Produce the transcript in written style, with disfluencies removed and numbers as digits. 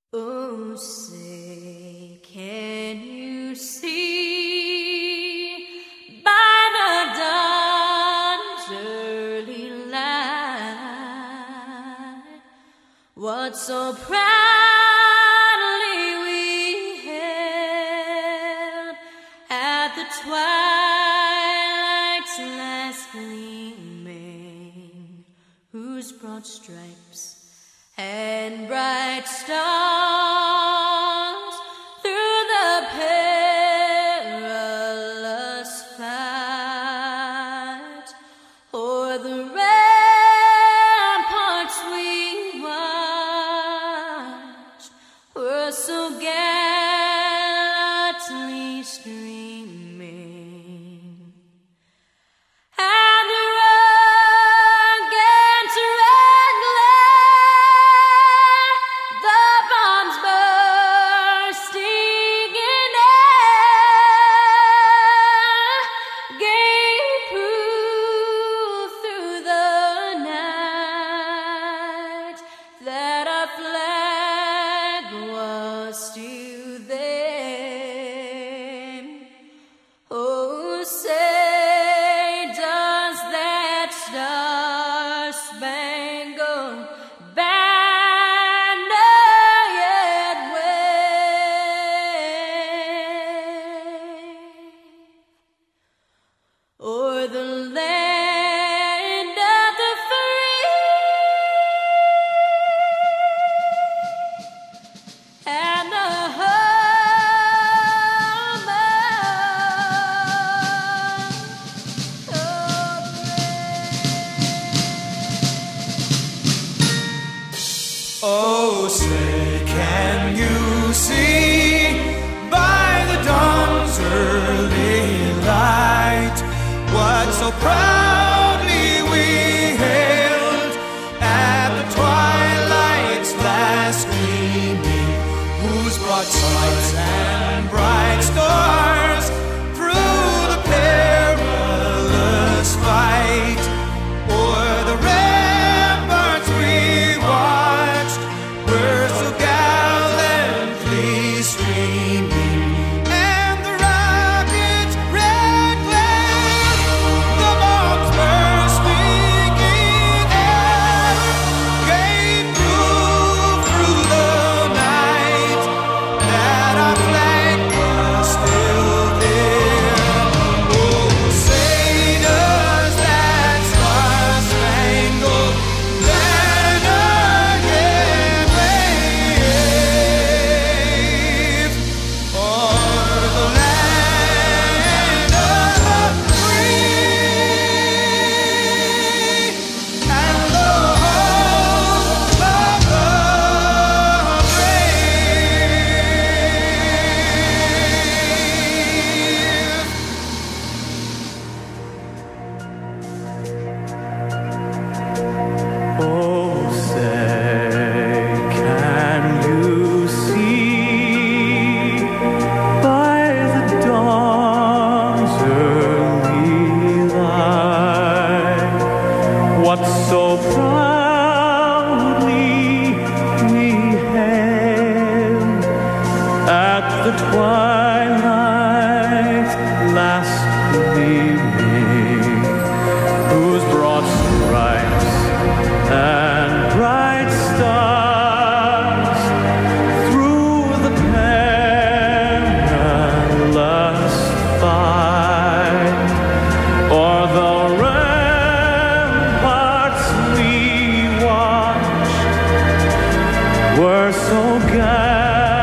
Oh, say, can you see by the dawn's early light what so proudly we hailed at the twilight's last gleaming, whose broad stripes and bright stars through the perilous fight o'er the ramparts we watched were so gallantly streaming. And the rugged red glare, the bombs bursting in air, gave proof through the night that our flag was still there. Oh, say, does that star-spangled banner yet wave o'er the land of the free and the home of the brave? Oh, say, can you see by the dawn's early light what so proudly we hailed at the twilight's last gleaming, whose broad stripes and bright stars through the perilous fight o'er the ramparts we watched were so gallantly streaming. And the rocket's red glare, the bombs bursting in air, gave proof through the night that our flag was still there. Oh, say, does that star-spangled banner yet wave o'er the land of the free and the home of the brave? Oh, say, can you see by the dawn's early light what so proudly we hailed at the twilight's last gleaming, whose broad stripes and bright stars through the perilous fight o'er the ramparts we watched were so gallantly